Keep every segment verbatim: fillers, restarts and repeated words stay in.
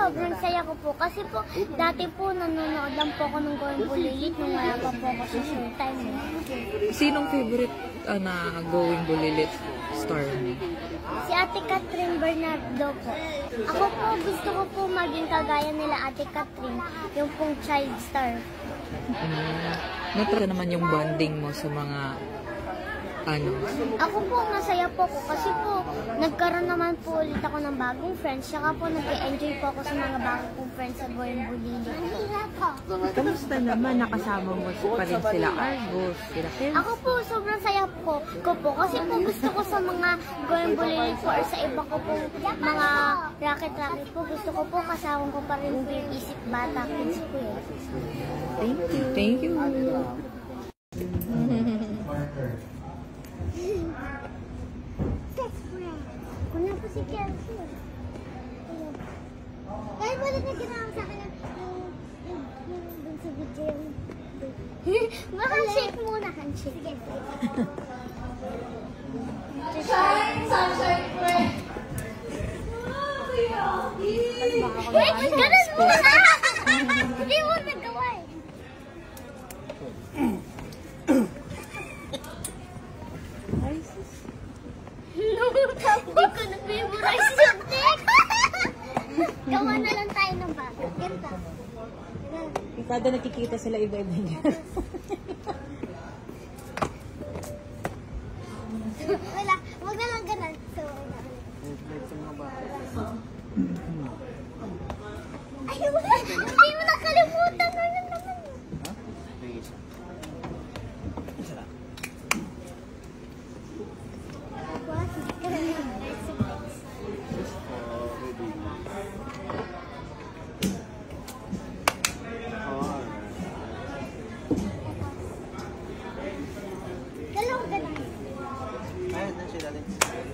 sobrang saya ko po. Kasi po, dati po nanonood lang po ako ng Going Bulilit nung wala pa po ako sa Showtime. Eh. Sinong favorite uh, na Going Bulilit star mo? Si Ate Catherine Bernardo po. Ako po, gusto ko po maging kagaya nila Ate Catherine, yung pong child star. Hmm. Natara naman yung bonding mo sa mga ano? Ako po, masaya po ko kasi po, nagkaroon naman po ulit ako ng bagong friends. Saka po, nag-enjoy po ako sa mga bagong friends sa Going Bulilit. Kamusta naman? Nakasama mo pa rin sila Argos, sila Kim? Ako po, sobrang saya po, ko po. Kasi po, gusto ko sa mga Going Bulilit po or sa iba ko po, mga racket-racket po. Gusto ko po, kasama ko pa rin po yung Isip Bata Kids po yun. Thank you. Thank you. Kuna po si Kelsey. Kaya mo na ginawa sa akin yung yung dun sa video. Handshake muna, handshake. Sige. Sunshine friend. Wait, ganun muna! Hindi mo nagawa eh. Hindi ko na-memorize yung text. Gawa na lang tayo ng bago. Ganda. Kada nakikita sila iba-iba niya. Wala. Huwag na lang ganun. So, ay, wala. Hindi mo nakalimutan. Ano naman? Dalawang ganun. Ayun na siya dali.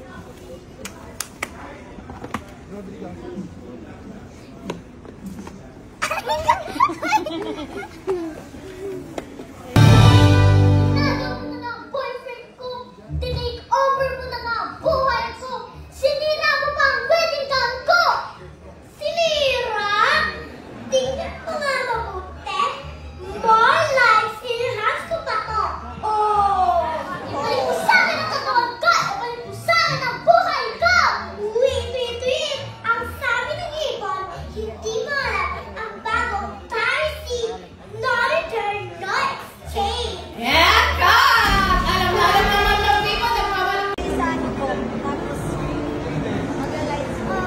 Boyfriend ko, tinake over mo na mga buhay ko. Sinira mo pa ang wedding gown ko. Sinira? Tingnan mo nga mabuti. More like siniras ko pa to. Oh! Ibalik mo sa akin ang katawan ko. Ibalik mo sa akin ang buhay ko. Wait, wait, wait. Ang sabi ng ibon, hindi mo alam ang bagong Parsi. No return, no exchange. Yeah, God! Alam na alam naman ng people na mawala. Sa ano po, tapos mag-alize ko.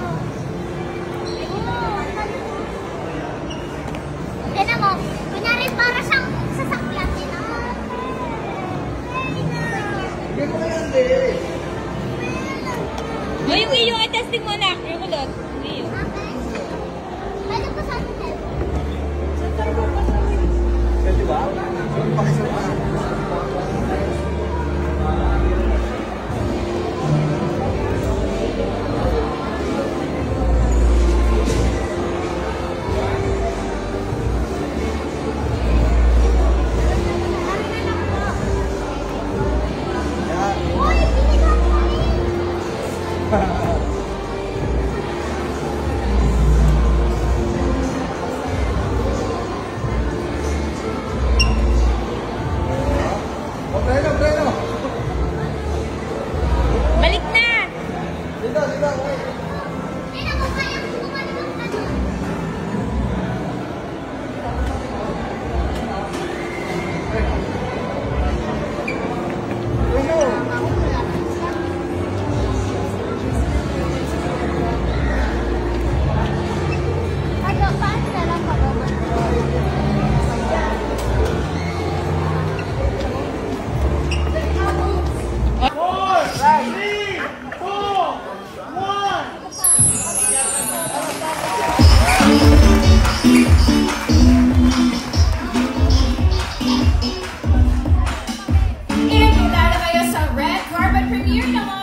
Tignan mo, kunyari para siyang sasakyan din. No, yung iyo ay testing mo na. Yung kulot. Iyo. Pwede po sa akin. Pwede ba? Pakisupa. Uy, binigyan mo rin! Preno, preno! Balik na! Dito, dito, wait. Kaya ko kaya ko bumalik ang ano. Ano, paano na lang pababalik? Imbitado kayo sa red carpet premiere ng